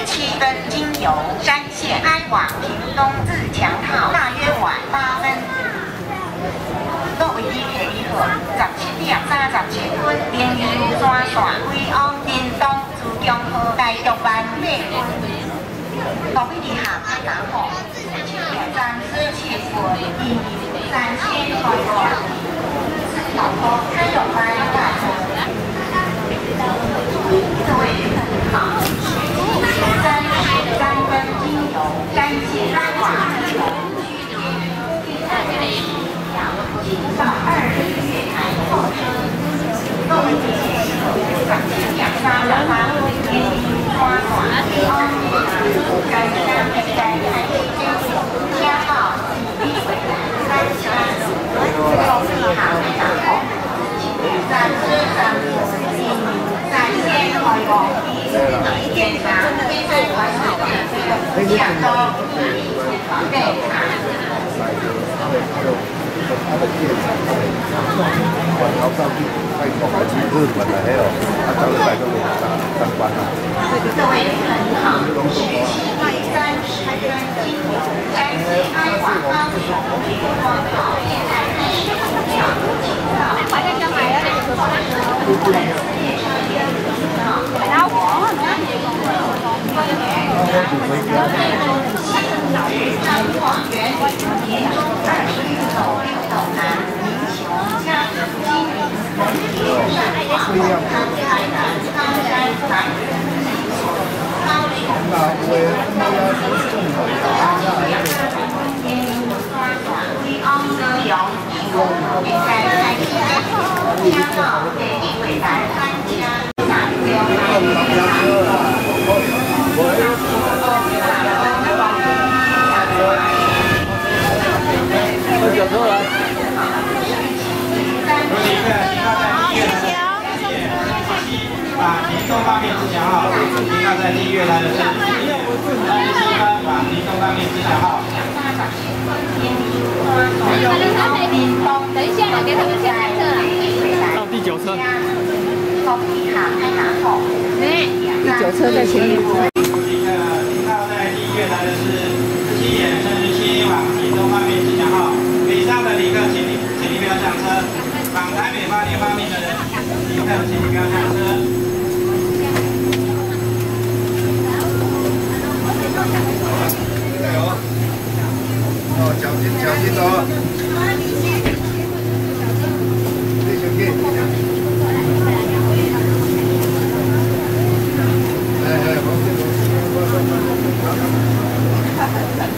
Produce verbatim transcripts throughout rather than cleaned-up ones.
七分经由山线开往屏东自强号，大约晚八分。各位旅客你好，十七点三十七分，联营专线飞往屏东自强号台中班八分。各位旅客大家好，站十七分，联营三千开往台中台中班八分。各位旅客你好。 三十三分经由山线开往基隆区捷运第三站请到二日月台候车。各位旅客，十七点三十八分，联营专线飞往山山北站台北交流加号一回来三千。各位旅客大家好，三十三分联营三线开往一点三。 两周对啊。 他的电厂，管头上去太广了，去日本了，还有他当时在这里上上班了。 各位很好，十七点三十分经由山西开往高雄，光好现在开始要请到。快点上来了，然后我们彰化园年中二十一楼六斗南民雄家庭经营门店上网康台南高山南高雄飞昂高雄现在开始加号第一回来参加南标。 喝酒出来。 把民众方面自强号，停靠在地月台的是三十七分，把民众方面自强号。 等一下，我给他们先上车。 到第九车。 第九车在前面。 停靠在地月台的是七点三十七往屏东方面自强号。北上的旅客，请你请你不要上车。往台北花莲方面的人，旅客，请你不要上车。 加油！哦，小心小心哦！继续进。哎哎，往这边，往这边，往这边。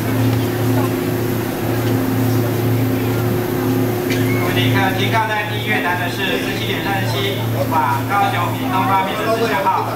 各位旅客，停靠在地月台的是十七点三十七往高雄屏东方面的自强号。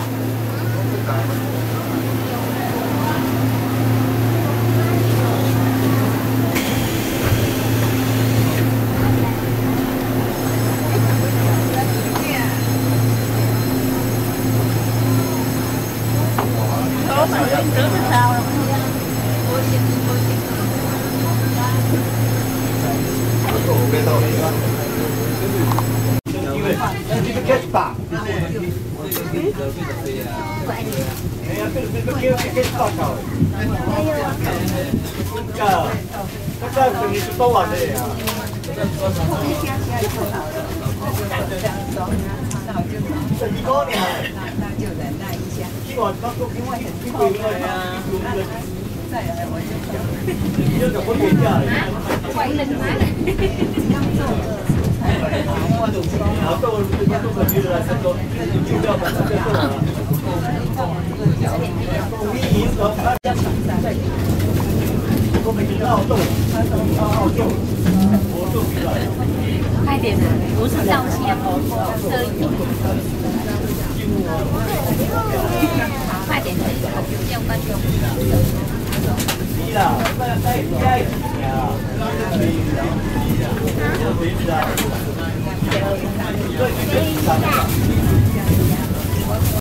快点啊！不是照相，摄影。快点，要观众。